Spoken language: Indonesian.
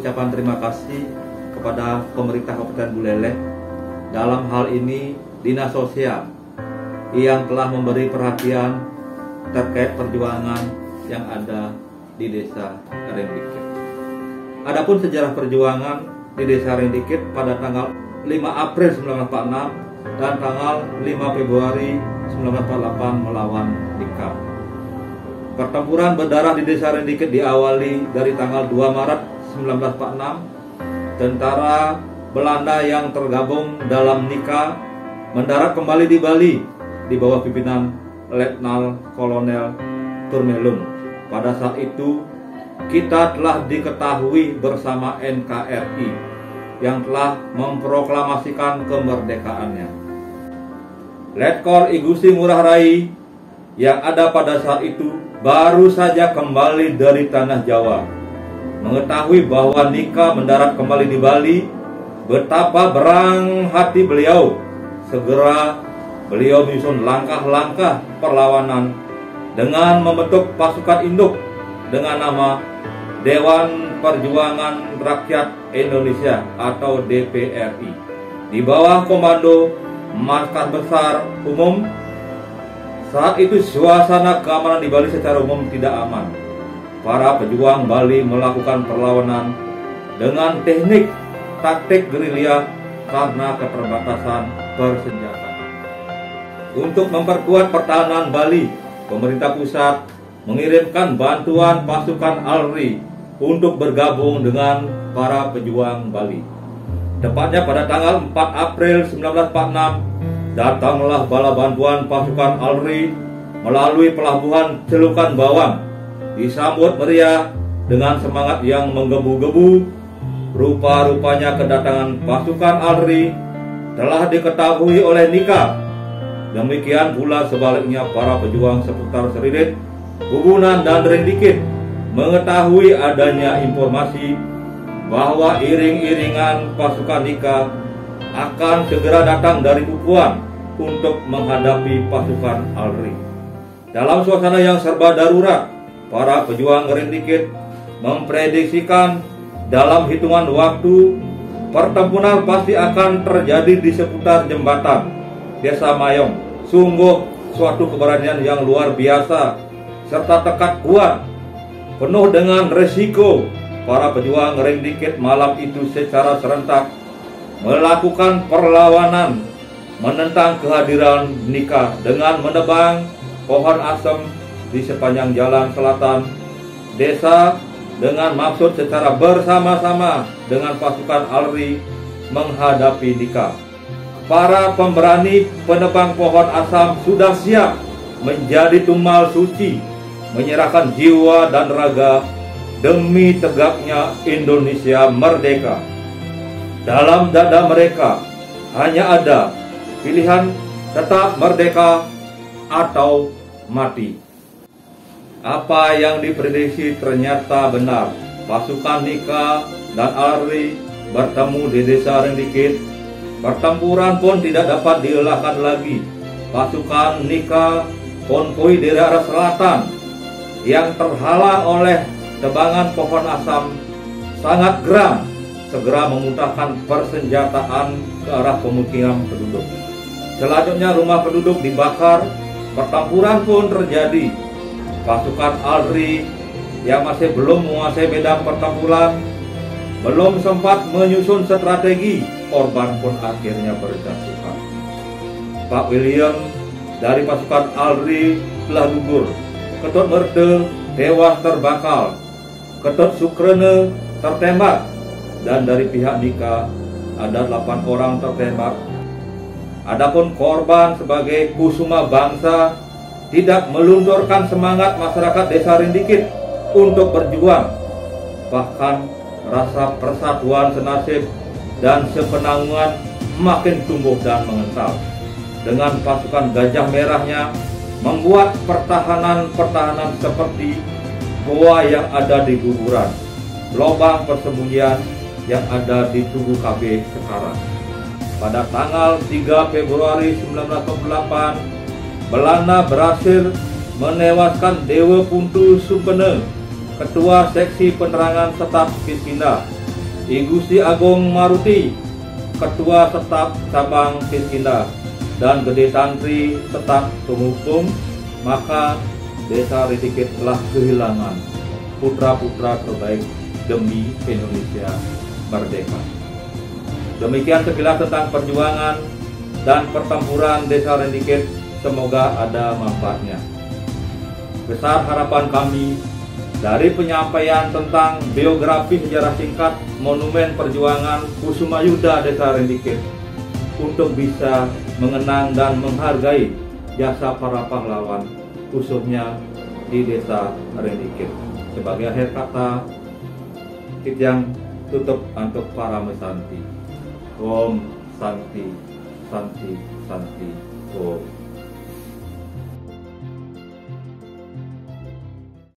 ucapan terima kasih kepada pemerintah Kabupaten Buleleng, dalam hal ini Dinas Sosial, yang telah memberi perhatian terkait perjuangan yang ada di Desa Rendikit. Adapun sejarah perjuangan di Desa Rendikit pada tanggal 5 April 1946 dan tanggal 5 Februari 1948 melawan Nika. Pertempuran berdarah di Desa Rendikit diawali dari tanggal 2 Maret 1946. Tentara Belanda yang tergabung dalam Nika mendarat kembali di Bali di bawah pimpinan Letnan Kolonel Turmelum. Pada saat itu kita telah diketahui bersama NKRI yang telah memproklamasikan kemerdekaannya. Letkol I Gusti Ngurah Rai yang ada pada saat itu baru saja kembali dari tanah Jawa. Mengetahui bahwa Nika mendarat kembali di Bali, betapa berang hati beliau. Segera beliau menyusun langkah-langkah perlawanan dengan membentuk pasukan induk dengan nama Dewan Perjuangan Rakyat Indonesia atau DPRI di bawah komando Markas Besar Umum. Saat itu suasana keamanan di Bali secara umum tidak aman. Para pejuang Bali melakukan perlawanan dengan teknik taktik gerilya karena keterbatasan bersenjata. Untuk memperkuat pertahanan Bali, pemerintah pusat mengirimkan bantuan pasukan ALRI untuk bergabung dengan para pejuang Bali. Tepatnya pada tanggal 4 April 1946, datanglah bala bantuan pasukan ALRI melalui pelabuhan Celukan Bawang, disambut meriah dengan semangat yang menggebu-gebu. Rupa-rupanya kedatangan pasukan ALRI telah diketahui oleh Nika. Demikian pula sebaliknya para pejuang seputar Seririt, Bubunan, dan Rendikit mengetahui adanya informasi bahwa iring-iringan pasukan Nika akan segera datang dari Bukuan untuk menghadapi pasukan ALRI. Dalam suasana yang serba darurat, para pejuang Rendikit memprediksikan dalam hitungan waktu pertempuran pasti akan terjadi di seputar jembatan Desa Mayong. Sungguh suatu keberanian yang luar biasa serta tekad kuat, penuh dengan resiko. Para pejuang Rendikit malam itu secara serentak melakukan perlawanan menentang kehadiran Nika dengan menebang pohon asem di sepanjang jalan selatan desa dengan maksud secara bersama-sama dengan pasukan ALRI menghadapi Nika. Para pemberani penebang pohon asam sudah siap menjadi tumal suci, menyerahkan jiwa dan raga demi tegaknya Indonesia merdeka. Dalam dada mereka hanya ada pilihan tetap merdeka atau mati. Apa yang diprediksi ternyata benar. Pasukan Nika dan ALRI bertemu di Desa Rendikit. Pertempuran pun tidak dapat dielakkan lagi. Pasukan Nika konvoi dari arah selatan yang terhalang oleh tebangan pohon asam sangat geram segera memuntahkan persenjataan ke arah pemukiman penduduk. Selanjutnya rumah penduduk dibakar. Pertempuran pun terjadi. Pasukan ALRI yang masih belum menguasai medan pertempuran belum sempat menyusun strategi, korban pun akhirnya berjatuhan. Pak William dari pasukan ALRI telah gugur. Ketut Merde tewas terbakar. Ketut Sukrene tertembak. Dan dari pihak Nika ada 8 orang tertembak. Adapun korban sebagai kusuma bangsa tidak melunturkan semangat masyarakat Desa Rendikit untuk berjuang. Bahkan rasa persatuan senasib dan sepenanggungan makin tumbuh dan mengental. Dengan pasukan Gajah Merahnya membuat pertahanan-pertahanan seperti goa yang ada di kuburan, lubang persembunyian yang ada di Tugu KB sekarang. Pada tanggal 3 Februari 1948, Belanda berhasil menewaskan Dewa Puntu Supene, Ketua Seksi Penerangan Staf Kispinda, I Gusti Agung Maruti, Ketua Staf Cabang Kiskinda, dan Gede Tantri Staf Penghukum, maka Desa Rendikit telah kehilangan putra-putra terbaik demi Indonesia merdeka. Demikian sekilas tentang perjuangan dan pertempuran Desa Rendikit, semoga ada manfaatnya. Besar harapan kami dari penyampaian tentang biografi sejarah singkat Monumen Perjuangan Kusuma Yuda Desa Rendikit untuk bisa mengenang dan menghargai jasa para pahlawan, khususnya di Desa Rendikit. Sebagai akhir kata, yang tutup untuk para mesanti. Om Santi, Santi, Santi, Om.